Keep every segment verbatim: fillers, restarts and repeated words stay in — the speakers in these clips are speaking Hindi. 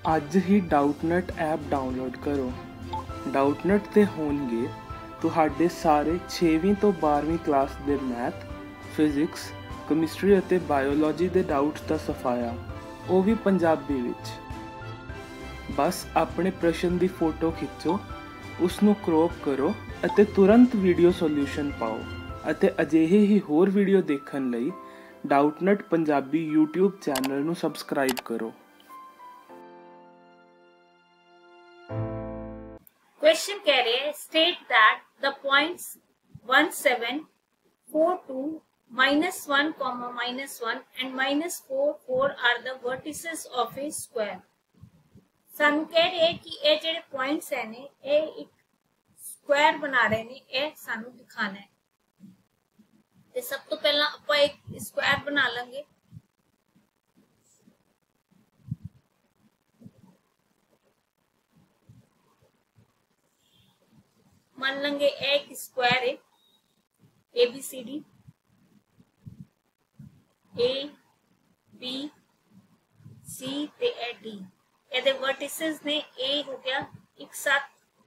ਅੱਜ ਹੀ ਡਾਊਟਨਟ ਐਪ ਡਾਊਨਲੋਡ ਕਰੋ। ਡਾਊਟਨਟ ਤੇ ਹੋਣਗੇ ਤੁਹਾਡੇ ਸਾਰੇ ਛੇਵੀਂ ਤੋਂ ਬਾਰ੍ਹਵੀਂ ਕਲਾਸ ਦੇ ਮੈਥ, ਫਿਜ਼ਿਕਸ, ਕੈਮਿਸਟਰੀ ਅਤੇ ਬਾਇਓਲੋਜੀ ਦੇ ਡਾਊਟਸ ਦਾ ਸਫਾਇਆ, ਉਹ ਵੀ ਪੰਜਾਬੀ ਵਿੱਚ। ਬਸ ਆਪਣੇ ਪ੍ਰਸ਼ਨ ਦੀ ਫੋਟੋ ਖਿੱਚੋ, ਉਸ ਨੂੰ ਕ੍ਰੌਪ ਕਰੋ ਅਤੇ ਤੁਰੰਤ ਵੀਡੀਓ ਸੋਲਿਊਸ਼ਨ ਪਾਓ। ਅਤੇ ਅਜਿਹੇ ਹੀ ਹੋਰ ਵੀਡੀਓ ਦੇਖਣ ਲਈ ਡਾਊਟਨਟ ਪੰਜਾਬੀ YouTube ਚੈਨਲ ਨੂੰ ਸਬਸਕ੍ਰਾਈਬ ਕਰੋ। क्वेश्चन कह रहे हैं state that the points one seven four two minus one comma minus one and minus four four are the vertices of a square. सानू कह रहे हैं कि ये जेडे पॉइंट्स है ने ये एक स्क्वायर बना रहे ने, ये सानू दिखाना है। ते सब तो पहला आप एक स्क्वायर बना लेंगे। मान लेंगे एक स्क्वायर है A B C D, A B C ते ए डी। ਇਹਦੇ वर्टिसेस ने ए हो गया एक सात,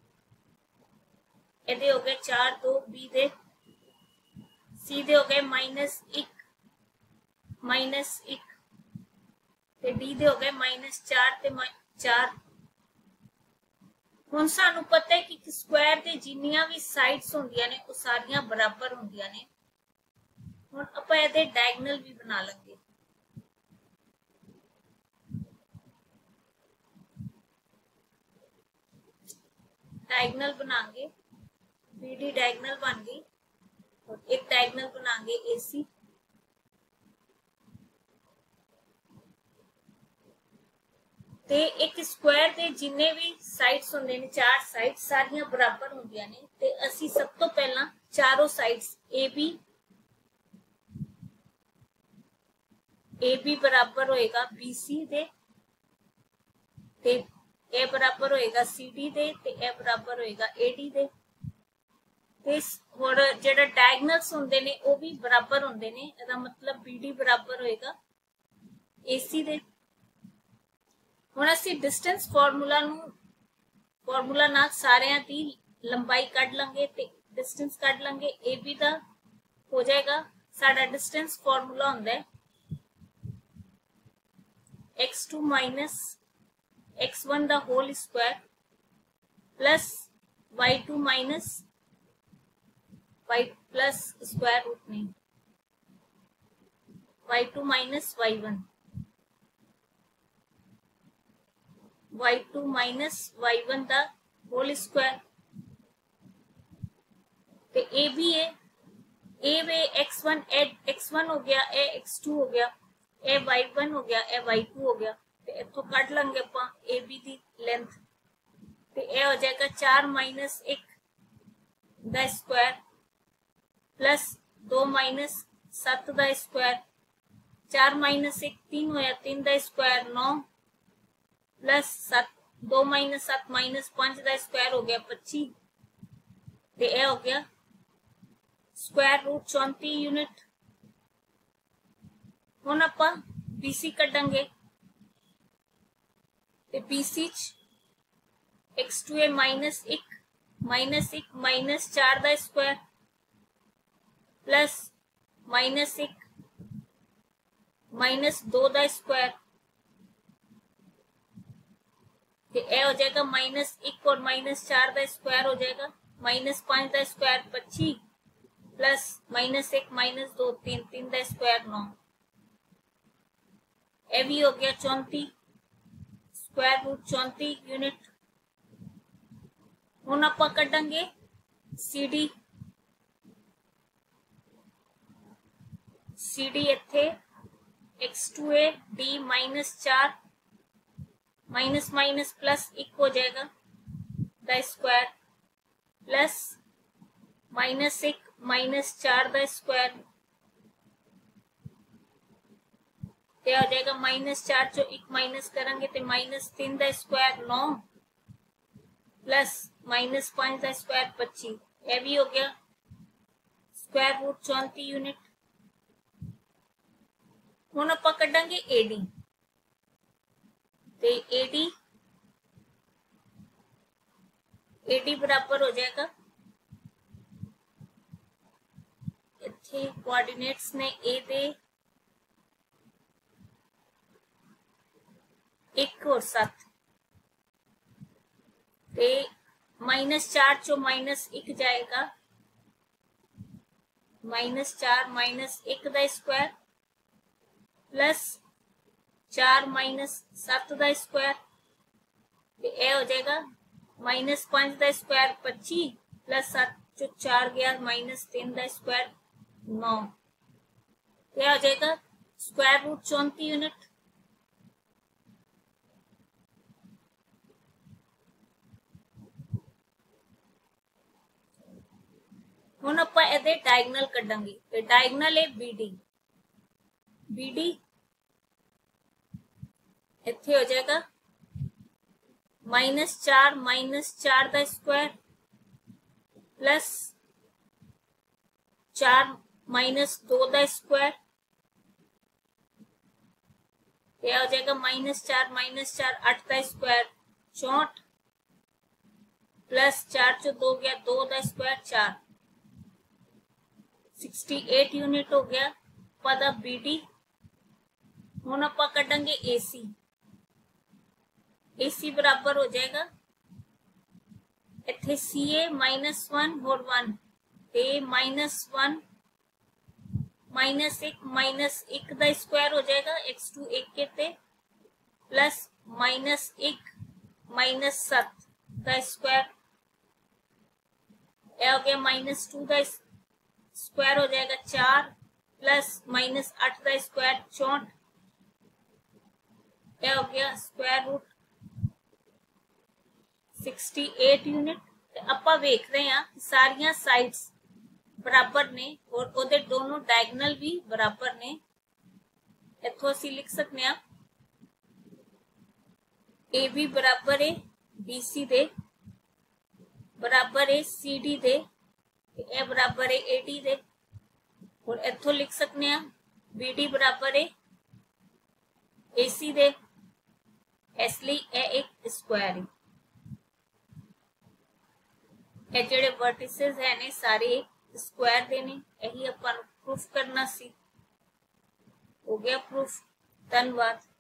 ਇਹਦੇ ਹੋ गए चार दो, बी दे सी दे हो गए माइनस एक माइनस एक ते डी दे हो गए माइनस चार ते चार। ਹੁਣ ਸਾਨੂੰ ਪਤਾ ਹੈ ਕਿ ਸਕੁਆਇਰ ਦੇ ਜਿੰਨੀਆਂ ਵੀ ਸਾਈਡਸ ਹੁੰਦੀਆਂ ਨੇ ਉਹ ਸਾਰੀਆਂ ਬਰਾਬਰ ਹੁੰਦੀਆਂ ਨੇ। ਹੁਣ ਆਪਾਂ ਇਹਦੇ ਡਾਇਗਨਲ ਵੀ ਬਣਾ ਲਾਂਗੇ। डायगनल बनाएंगे, बी डी डायगनल बन गई और एक डायगनल बनाएंगे ए सी। ते एक स्क्वायर दे जिन्ने भी साइड्स होंदे ने, चार साइड्स सारियां बराबर होंदियां ने। ते असी सब तो पहला चारों sides A B A B बराबर होएगा बी सी दे, ते ए बराबर होएगा सी डी दे, ते ए बराबर होएगा ए डी दे। ते और जेड़ा डायगनल्स होंदे ने वो भी बराबर होंदे ने। इसदा मतलब बी डी बराबर होएगा ए सी दे। ਹੁਣ ਅਸੀਂ डिस्टेंस फार्मूला ਨੂੰ फार्मूला ਨਾਲ ਸਾਰਿਆਂ ਦੀ ਲੰਬਾਈ ਕੱਢ ਲਾਂਗੇ ਤੇ डिस्टेंस ਕੱਢ ਲਾਂਗੇ। ए बी ਦਾ ਹੋ ਜਾਏਗਾ, ਸਾਡਾ डिस्टेंस फार्मूला ਹੁੰਦਾ ਹੈ X two minus X one ਦਾ whole square plus Y two minus Y plus square root नहीं Y two minus Y one Y two minus Y one का होल स्क्वायर। ते ए भी है, ए वे एक्स वन एक्स वन हो गया, ए एक्स टू हो गया, ए वाई वन हो गया, ए वाई टू हो गया। ते इथों कट लेंगे ਆਪਾਂ ए बी दी लेंथ, ते ए हो जाएगा चार माइनस एक दा स्क्वायर प्लस दो माइनस सत्त दा स्क्वायर, चार माइनस एक तीन होया, तीन दा स्क्वायर नौ प्लस सत दो माइनस सत माइनस पांच का स्क्वायर हो गया पच्ची। ते ए हो गया स्क्वायर रूट चौंती यूनिट। हुण आपां बीसी कढांगे ते बीसी च एक्स टू ए माइनस एक माइनस एक माइनस चार का स्क्वायर प्लस माइनस एक माइनस दो का स्क्वायर। ए हो जाएगा माइनस एक और माइनस चार का स्क्वायर हो जाएगा, माइनस पांच का स्क्वायर पच्चीस प्लस माइनस एक माइनस दो तीन, तीन का स्क्वायर नौ। ए भी हो गया चौंती, स्क्वायर रूट चौंती यूनिट। हुण आपां कढांगे सी डी। सी डी इत्थे एक्स टू ए डी माइनस चार माइनस माइनस प्लस एक हो जाएगा द स्क्वायर प्लस माइनस एक माइनस चार द स्क्वायर। ते हो जाएगा माइनस चार जो एक माइनस करेंगे तो माइनस तीन द स्क्वायर नौ प्लस माइनस पांच द स्क्वायर पच्चीस। ये भी हो गया स्क्वायर रूट चौंती यूनिट। हुण आपां कढांगे ए डी। ते ए डी एडी बराबर हो जाएगा, इथे कोऑर्डिनेट्स ने ए दे एक और सात ते माइनस चार चो माइनस एक जाएगा, माइनस चार माइनस एक का स्क्वायर प्लस चार माइनस सात का स्क्वायर, ए हो जाएगा माइनस पांच का स्क्वायर पच्चीस प्लस सात जो चार गया माइनस तीन का स्क्वायर नौ, क्या हो जाएगा स्क्वायर रूट चौंतीस यूनिट। ਹੁਣ ਆਪਾਂ ਇਹਦੇ ਡਾਇਗਨਲ ਕੱਢਾਂਗੇ ਤੇ ਡਾਇਗਨਲ ਹੈ ਬੀਡੀ, ਬੀਡੀ ਇੱਥੇ ਹੋ ਜਾਏਗਾ माइनस चार माइनस चार का स्क्वायर प्लस चार माइनस दो का स्क्वायर, क्या हो जाएगा माइनस चार माइनस चार आठ का स्क्वायर चौंठ प्लस चार चो दो गया दो का स्क्वायर चार, सिक्सटी एट यूनिट हो गया पदा बीडी। हुण आपां कड्डांगे एसी, एसी बराबर हो जाएगा इथे सी ए माइनस वन और one A minus one minus एक माइनस एक का स्क्वायर हो जाएगा एक्स टू एक के ते प्लस माइनस एक माइनस सात का स्क्वायर, यह हो गया माइनस टू का स्क्वायर हो जाएगा चार प्लस माइनस आठ का स्क्वायर चौंठ, यह हो गया square root sixty eight unit. ਆਪਾਂ ਵੇਖ ਰਹੇ ਹਾਂ ਸਾਰੀਆਂ ਸਾਈਡਸ ਬਰਾਬਰ ਨੇ ਔਰ ਉਹਦੇ ਦੋਨੋਂ ਡਾਇਗਨਲ ਵੀ ਬਰਾਬਰ ਨੇ। ਇੱਥੋਂ ਅਸੀਂ ਲਿਖ ਸਕਦੇ ਹਾਂ ए बी बराबर है बी सी दे बराबर है सी डी दे ए बराबर है ए डी दे और इथों लिख सकते हैं बी डी बराबर है ए सी दे, इसलिए ए एक स्क्वायर है। ये जेडे वर्टिसेस है ने सारे एक स्क्वायर दे ने, यही अपन प्रूफ करना सी। हो गया प्रूफ। धन्यवाद।